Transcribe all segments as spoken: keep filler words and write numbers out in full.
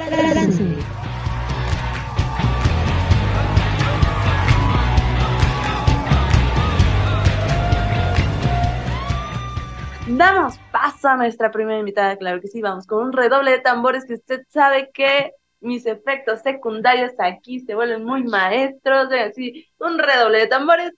Trance. Damos paso a nuestra primera invitada, claro que sí, vamos con un redoble de tambores que usted sabe que mis efectos secundarios aquí se vuelven muy maestros, así, un redoble de tambores.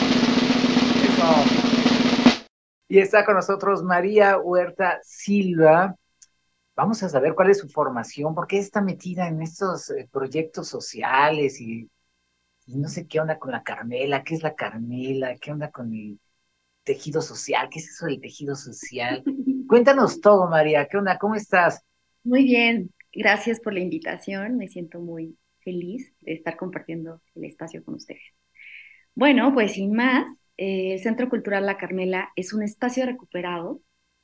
Eso. Y está con nosotros María Huerta Silva. Vamos a saber cuál es su formación, por qué está metida en estos eh, proyectos sociales y, y no sé qué onda con la Carmela, qué es la Carmela, qué onda con el tejido social, qué es eso del tejido social. Cuéntanos todo, María, ¿qué onda? ¿Cómo estás? Muy bien, gracias por la invitación. Me siento muy feliz de estar compartiendo el espacio con ustedes. Bueno, pues sin más, eh, el Centro Cultural La Carmela es un espacio recuperado.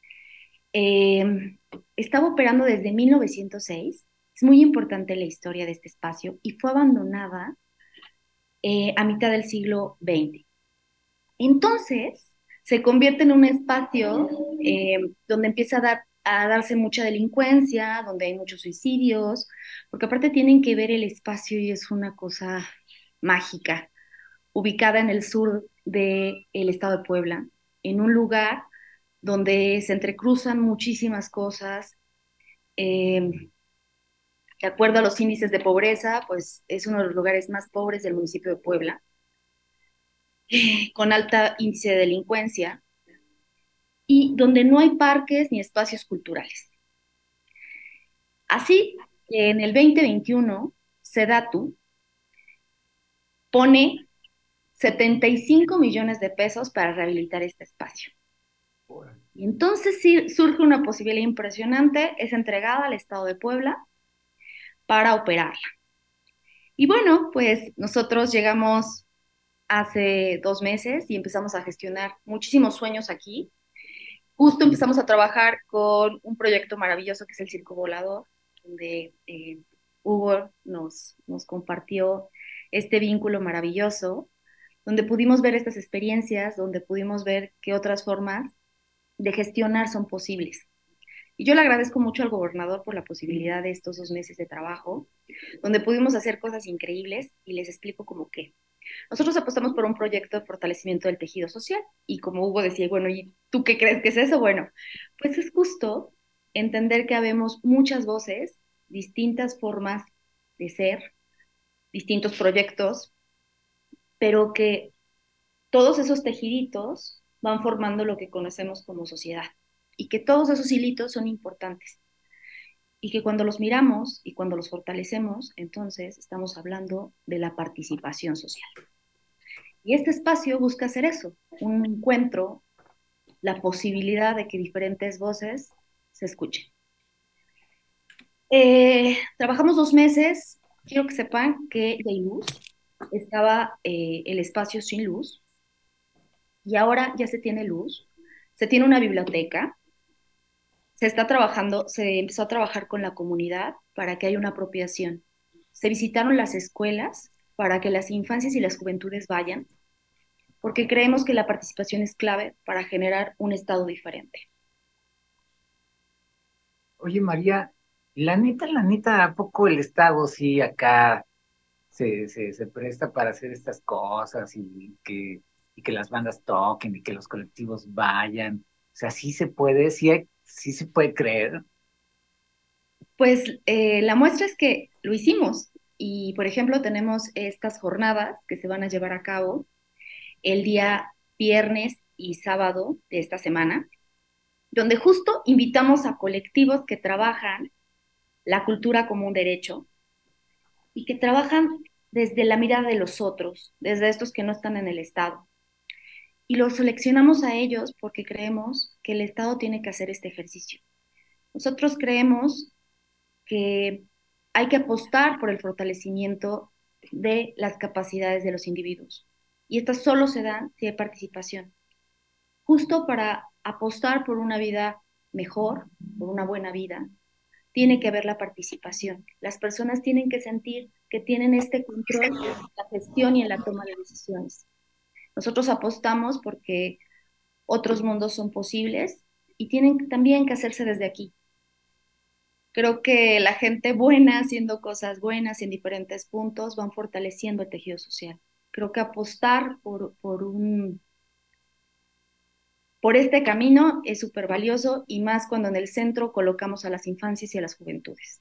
Eh, Estaba operando desde mil novecientos seis. Es muy importante la historia de este espacio y fue abandonada eh, a mitad del siglo veinte. Entonces, se convierte en un espacio eh, donde empieza a, dar, a darse mucha delincuencia, donde hay muchos suicidios, porque aparte tienen que ver el espacio y es una cosa mágica, ubicada en el sur del estado de Puebla, en un lugar donde se entrecruzan muchísimas cosas. eh, de acuerdo a los índices de pobreza, pues es uno de los lugares más pobres del municipio de Puebla, con alta índice de delincuencia y donde no hay parques ni espacios culturales. Así que en el dos mil veintiuno, Sedatu pone setenta y cinco millones de pesos para rehabilitar este espacio. Y entonces sí, surge una posibilidad impresionante, es entregada al Estado de Puebla para operarla. Y bueno, pues nosotros llegamos hace dos meses y empezamos a gestionar muchísimos sueños aquí. Justo empezamos a trabajar con un proyecto maravilloso que es el Circo Volador, donde eh, Hugo nos, nos compartió este vínculo maravilloso, donde pudimos ver estas experiencias, donde pudimos ver qué otras formas de gestionar son posibles. Y yo le agradezco mucho al gobernador por la posibilidad de estos dos meses de trabajo, donde pudimos hacer cosas increíbles y les explico cómo qué. Nosotros apostamos por un proyecto de fortalecimiento del tejido social y como Hugo decía, bueno, ¿y tú qué crees que es eso? Bueno, pues es justo entender que habemos muchas voces, distintas formas de ser, distintos proyectos, pero que todos esos tejiditos van formando lo que conocemos como sociedad y que todos esos hilitos son importantes y que cuando los miramos y cuando los fortalecemos, entonces estamos hablando de la participación social. Y este espacio busca hacer eso, un encuentro, la posibilidad de que diferentes voces se escuchen. Eh, trabajamos dos meses, quiero que sepan que ya hay luz, estaba eh, el espacio sin luz y ahora ya se tiene luz, se tiene una biblioteca, se está trabajando, se empezó a trabajar con la comunidad para que haya una apropiación. Se visitaron las escuelas para que las infancias y las juventudes vayan, porque creemos que la participación es clave para generar un estado diferente. Oye, María, la neta, la neta, ¿a poco el Estado sí acá se, se, se presta para hacer estas cosas y que, y que las bandas toquen y que los colectivos vayan? O sea, sí se puede, sí, hay- sí se puede creer. Pues eh, la muestra es que lo hicimos y, por ejemplo, tenemos estas jornadas que se van a llevar a cabo el día viernes y sábado de esta semana, donde justo invitamos a colectivos que trabajan la cultura como un derecho y que trabajan desde la mirada de los otros, desde estos que no están en el Estado. Y los seleccionamos a ellos porque creemos que el Estado tiene que hacer este ejercicio. Nosotros creemos que hay que apostar por el fortalecimiento de las capacidades de los individuos. Y estas solo se dan si hay participación, justo para apostar por una vida mejor, por una buena vida, tiene que haber la participación. Las personas tienen que sentir que tienen este control en la gestión y en la toma de decisiones. Nosotros apostamos porque otros mundos son posibles y tienen también que hacerse desde aquí. Creo que la gente buena haciendo cosas buenas en diferentes puntos van fortaleciendo el tejido social. Creo que apostar por, por un, por este camino es súper valioso y más cuando en el centro colocamos a las infancias y a las juventudes.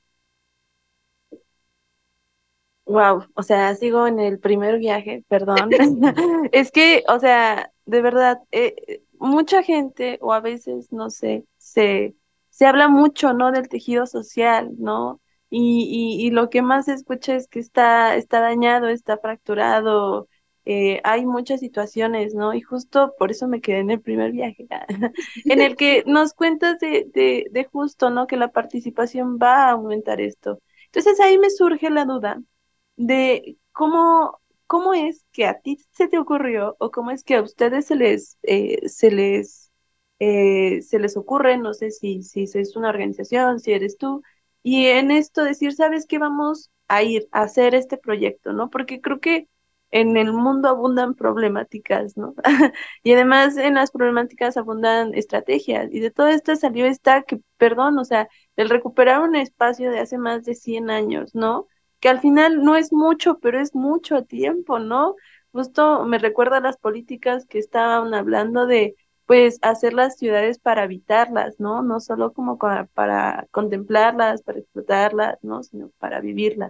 Wow, o sea, sigo en el primer viaje, perdón. Es que, o sea, de verdad, eh, eh, mucha gente, o a veces, no sé, se, se habla mucho, ¿no? Del tejido social, ¿no? Y, y, y lo que más se escucha es que está, está dañado, está fracturado, eh, hay muchas situaciones, ¿no? Y justo por eso me quedé en el primer viaje, en el que nos cuentas de, de, de justo, ¿no? Que la participación va a aumentar esto. Entonces ahí me surge la duda de cómo, cómo es que a ti se te ocurrió o cómo es que a ustedes se les, eh, se les, eh, se les ocurre, no sé si, si es una organización, si eres tú, y en esto decir, ¿sabes qué? Vamos a ir a hacer este proyecto, ¿no? Porque creo que en el mundo abundan problemáticas, ¿no? Y además en las problemáticas abundan estrategias, y de todo esto salió esta que, perdón, o sea, el recuperar un espacio de hace más de cien años, ¿no? Que al final no es mucho, pero es mucho tiempo, ¿no? Justo me recuerda a las políticas que estaban hablando de, pues, hacer las ciudades para habitarlas, ¿no? No solo como para, para contemplarlas, para explotarlas, ¿no? Sino para vivirlas.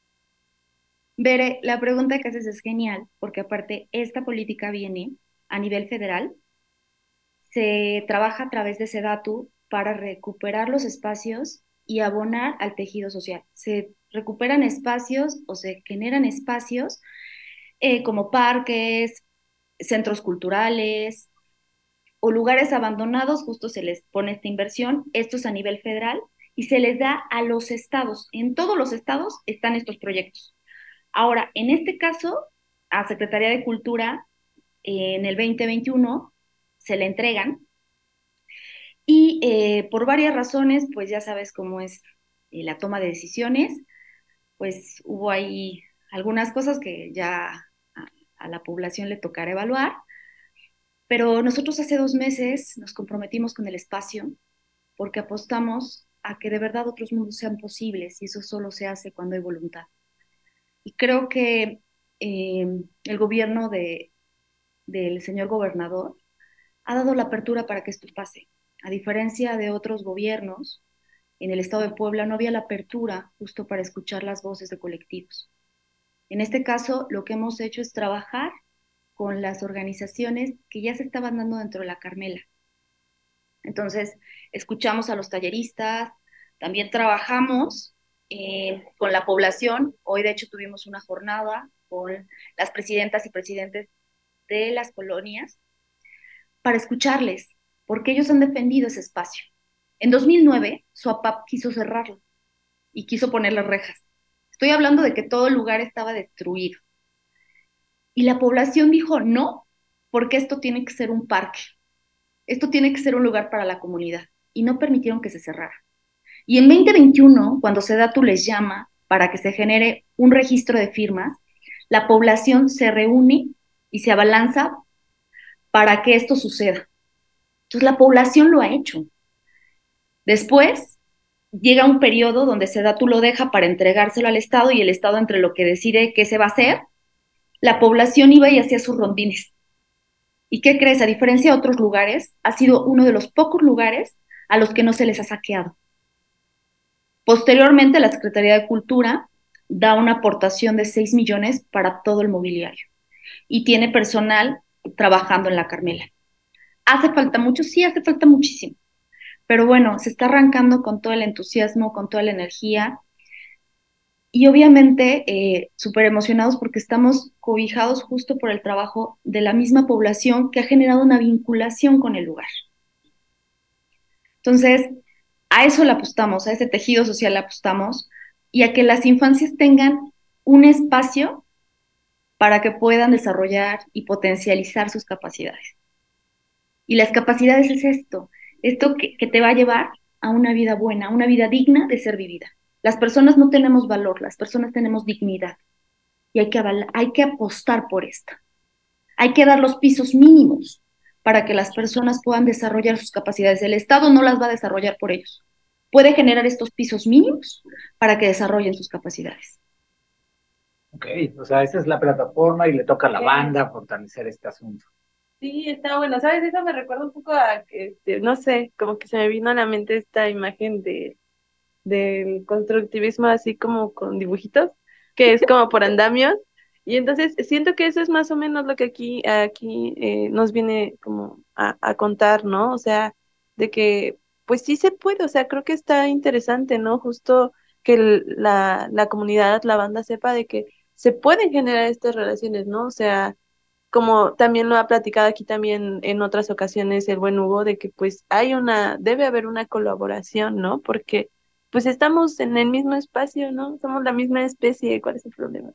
Bere, la pregunta que haces es genial, porque aparte esta política viene a nivel federal, se trabaja a través de SEDATU para recuperar los espacios y abonar al tejido social. Se recuperan espacios o se generan espacios eh, como parques, centros culturales o lugares abandonados, justo se les pone esta inversión, estos a nivel federal, y se les da a los estados. En todos los estados están estos proyectos. Ahora, en este caso, a Secretaría de Cultura, eh, en el dos mil veintiuno, se le entregan y eh, por varias razones, pues ya sabes cómo es eh, la toma de decisiones, pues hubo ahí algunas cosas que ya a, a la población le tocará evaluar, pero nosotros hace dos meses nos comprometimos con el espacio porque apostamos a que de verdad otros mundos sean posibles y eso solo se hace cuando hay voluntad. Y creo que eh, el gobierno de, del señor gobernador ha dado la apertura para que esto pase. A diferencia de otros gobiernos, en el estado de Puebla no había la apertura justo para escuchar las voces de colectivos. En este caso, lo que hemos hecho es trabajar con las organizaciones que ya se estaban dando dentro de la Carmela. Entonces, escuchamos a los talleristas, también trabajamos eh, con la población. Hoy, de hecho, tuvimos una jornada con las presidentas y presidentes de las colonias para escucharles, porque ellos han defendido ese espacio. En dos mil nueve, Suapap quiso cerrarlo y quiso ponerle rejas. Estoy hablando de que todo el lugar estaba destruido. Y la población dijo no, porque esto tiene que ser un parque, esto tiene que ser un lugar para la comunidad. Y no permitieron que se cerrara. Y en dos mil veintiuno, cuando SEDATU les llama para que se genere un registro de firmas, la población se reúne y se abalanza para que esto suceda. Entonces la población lo ha hecho. Después llega un periodo donde SEDATU lo deja para entregárselo al Estado y el Estado entre lo que decide qué se va a hacer, la población iba y hacía sus rondines. ¿Y qué crees? A diferencia de otros lugares, ha sido uno de los pocos lugares a los que no se les ha saqueado. Posteriormente, la Secretaría de Cultura da una aportación de seis millones para todo el mobiliario y tiene personal trabajando en la Carmela. ¿Hace falta mucho? Sí, hace falta muchísimo. Pero bueno, se está arrancando con todo el entusiasmo, con toda la energía y obviamente eh, súper emocionados porque estamos cobijados justo por el trabajo de la misma población que ha generado una vinculación con el lugar. Entonces, a eso le apostamos, a ese tejido social le apostamos y a que las infancias tengan un espacio para que puedan desarrollar y potencializar sus capacidades. Y las capacidades es esto, esto que, que te va a llevar a una vida buena, a una vida digna de ser vivida. Las personas no tenemos valor, las personas tenemos dignidad y hay que, hay que apostar por esta. Hay que dar los pisos mínimos para que las personas puedan desarrollar sus capacidades. El Estado no las va a desarrollar por ellos. puede generar estos pisos mínimos para que desarrollen sus capacidades. Ok, o sea, esa es la plataforma y le toca a la Ok. banda fortalecer este asunto. Sí, está bueno, ¿sabes? Eso me recuerda un poco a, este, no sé, como que se me vino a la mente esta imagen de del constructivismo así como con dibujitos, que es como por andamios. Y entonces siento que eso es más o menos lo que aquí, aquí eh, nos viene como a, a contar, ¿no? O sea, de que pues sí se puede, o sea, creo que está interesante, ¿no? Justo que el- la, la comunidad, la banda sepa de que se pueden generar estas relaciones, ¿no? O sea, como también lo ha platicado aquí también en otras ocasiones el buen Hugo, de que pues hay una, debe haber una colaboración, ¿no? Porque pues estamos en el mismo espacio, ¿no? Somos la misma especie, ¿cuál es el problema?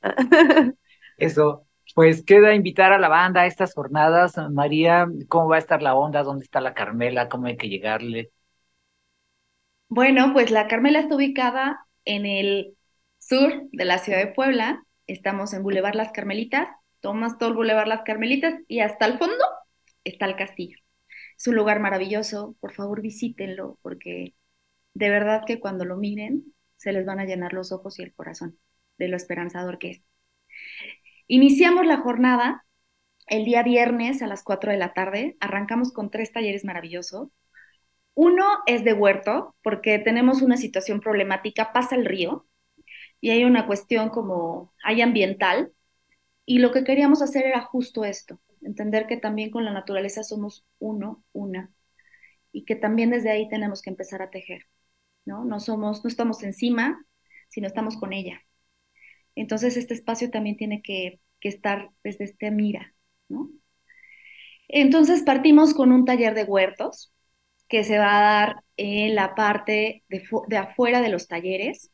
Eso, pues queda invitar a la banda a estas jornadas. María, ¿cómo va a estar la onda? ¿Dónde está la Carmela? ¿Cómo hay que llegarle? Bueno, pues la Carmela está ubicada en el sur de la ciudad de Puebla. Estamos en Boulevard Las Carmelitas. Tomas todo el Boulevard Las Carmelitas y hasta el fondo está el castillo. Es un lugar maravilloso. Por favor, visítenlo porque de verdad que cuando lo miren se les van a llenar los ojos y el corazón de lo esperanzador que es. Iniciamos la jornada el día viernes a las cuatro de la tarde. Arrancamos con tres talleres maravillosos. Uno es de huerto, porque tenemos una situación problemática, pasa el río y hay una cuestión como, hay ambiental, y lo que queríamos hacer era justo esto, entender que también con la naturaleza somos uno, una, y que también desde ahí tenemos que empezar a tejer, ¿no? No somos, no estamos encima, sino estamos con ella. Entonces este espacio también tiene que, que estar desde esta mira, ¿no? Entonces partimos con un taller de huertos que se va a dar en la parte de, fu- de afuera de los talleres.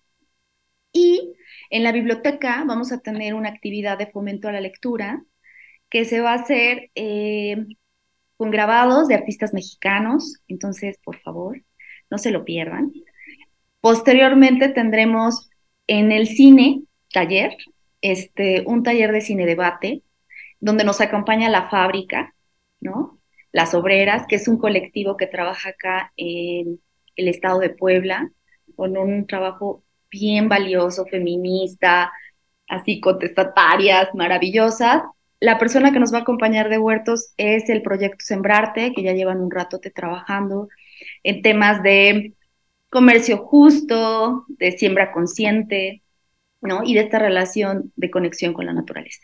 Y en la biblioteca vamos a tener una actividad de fomento a la lectura que se va a hacer eh, con grabados de artistas mexicanos. Entonces, por favor, no se lo pierdan. Posteriormente tendremos en el cine taller, este, un taller de cine debate, donde nos acompaña la fábrica, ¿no? Las Obreras, que es un colectivo que trabaja acá en el estado de Puebla, con un trabajo bien valioso, feminista, así contestatarias, maravillosas. La persona que nos va a acompañar de Huertos es el proyecto Sembrarte, que ya llevan un ratote trabajando en temas de comercio justo, de siembra consciente, ¿no? Y de esta relación de conexión con la naturaleza.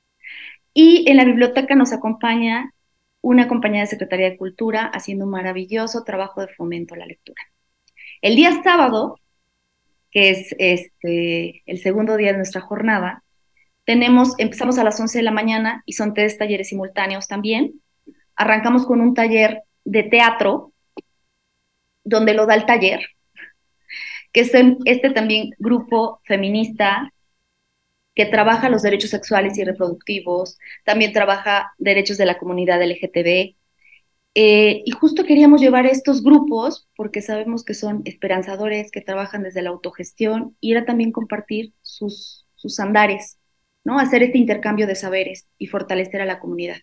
Y en la biblioteca nos acompaña una compañía de Secretaría de Cultura haciendo un maravilloso trabajo de fomento a la lectura. El día sábado, que es este, el segundo día de nuestra jornada, tenemos, empezamos a las once de la mañana y son tres talleres simultáneos también. Arrancamos con un taller de teatro, donde lo da el taller, que es este también grupo feminista que trabaja los derechos sexuales y reproductivos, también trabaja derechos de la comunidad L G T B. Eh, y justo queríamos llevar estos grupos porque sabemos que son esperanzadores, que trabajan desde la autogestión y era también compartir sus, sus andares, ¿no? Hacer este intercambio de saberes y fortalecer a la comunidad.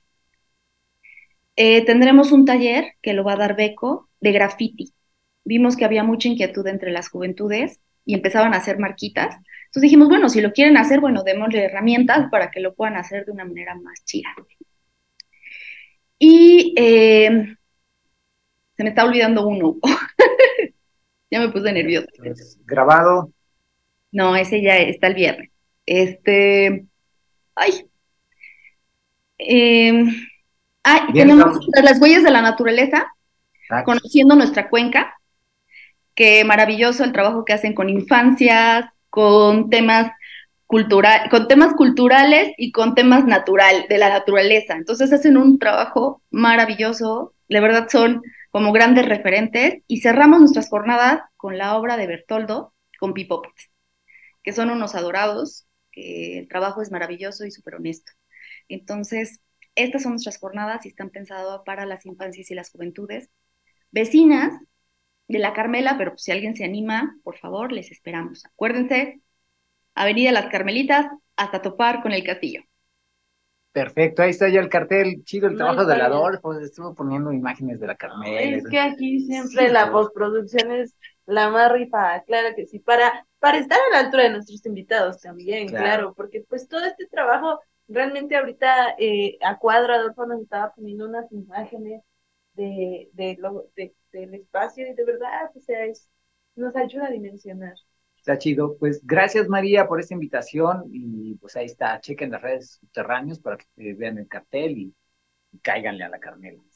Eh, tendremos un taller que lo va a dar Beco de graffiti. Vimos que había mucha inquietud entre las juventudes y empezaban a hacer marquitas. Entonces dijimos, bueno, si lo quieren hacer, bueno, démosle herramientas para que lo puedan hacer de una manera más chida. Y eh, se me está olvidando uno. Ya me puse nerviosa. Pues, grabado. No, ese ya está el viernes. Este, ay, eh, ah, y Bien, tenemos estamos. las huellas de la naturaleza, Exacto. conociendo nuestra cuenca, que maravilloso el trabajo que hacen con infancias, con temas cultural, con temas culturales y con temas natural, de la naturaleza. Entonces hacen un trabajo maravilloso, de verdad son como grandes referentes y cerramos nuestras jornadas con la obra de Bertoldo, con Pipotes, que son unos adorados, que el trabajo es maravilloso y súper honesto. Entonces, estas son nuestras jornadas y están pensadas para las infancias y las juventudes. Vecinas de la Carmela, pero pues, si alguien se anima, por favor, les esperamos. Acuérdense, Avenida Las Carmelitas, hasta topar con el castillo. Perfecto, ahí está ya el cartel, chido el No hay trabajo del falla. Adolfo, estuvo poniendo imágenes de la Carmela. Es que aquí siempre la postproducción es la más rifada, claro que sí, para, para estar a la altura de nuestros invitados también, Claro. claro, porque pues todo este trabajo, realmente ahorita eh, a cuadro Adolfo nos estaba poniendo unas imágenes de, de lo, de, del espacio y de verdad, o sea, es, nos ayuda a dimensionar. Está chido. Pues gracias María por esta invitación y pues ahí está, chequen las redes subterráneos para que vean el cartel y, y cáiganle a la Carmela.